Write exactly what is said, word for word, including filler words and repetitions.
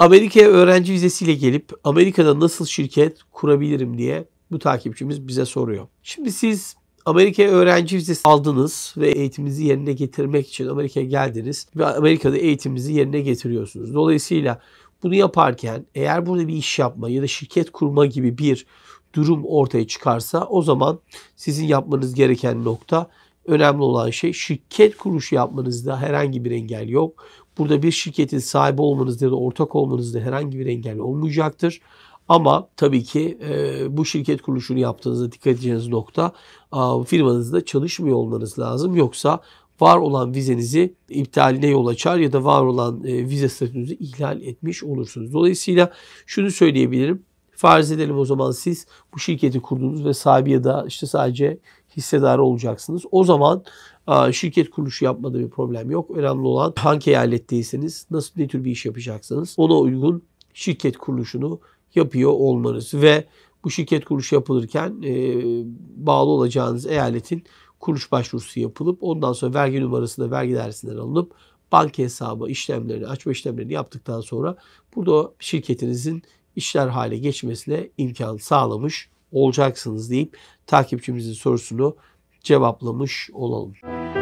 Amerika'ya öğrenci vizesiyle gelip Amerika'da nasıl şirket kurabilirim diye bu takipçimiz bize soruyor. Şimdi siz Amerika'ya öğrenci vizesi aldınız ve eğitiminizi yerine getirmek için Amerika'ya geldiniz ve Amerika'da eğitiminizi yerine getiriyorsunuz. Dolayısıyla bunu yaparken eğer burada bir iş yapma ya da şirket kurma gibi bir durum ortaya çıkarsa o zaman sizin yapmanız gereken nokta, önemli olan şey, şirket kuruluşu yapmanızda herhangi bir engel yok. Burada bir şirketin sahibi olmanızda ya da ortak olmanızda herhangi bir engel olmayacaktır. Ama tabii ki e, bu şirket kuruluşunu yaptığınızda dikkat edeceğiniz nokta, a, firmanızda çalışmıyor olmanız lazım. Yoksa var olan vizenizi iptaline yol açar ya da var olan e, vize statünüzü ihlal etmiş olursunuz. Dolayısıyla şunu söyleyebilirim. Farz edelim o zaman siz bu şirketi kurdunuz ve sahibi ya da işte sadece hissedarı olacaksınız. O zaman a, şirket kuruluşu yapmada bir problem yok. Önemli olan hangi eyaletteyseniz, nasıl, ne tür bir iş yapacaksınız, ona uygun şirket kuruluşunu yapıyor olmanız ve bu şirket kuruluşu yapılırken e, bağlı olacağınız eyaletin kuruluş başvurusu yapılıp ondan sonra vergi numarası da vergi dairesinden alınıp banka hesabı işlemlerini, açma işlemlerini yaptıktan sonra burada şirketinizin işler hale geçmesine imkan sağlamış olacaksınız deyip takipçimizin sorusunu cevaplamış olalım.